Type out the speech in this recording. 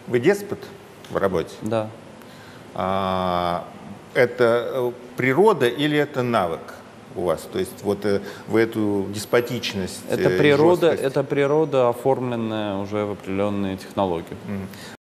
Вы деспот в работе? Да. Это природа или это навык у вас? То есть вот вы эту деспотичность, Это природа, оформленная уже в определенные технологии.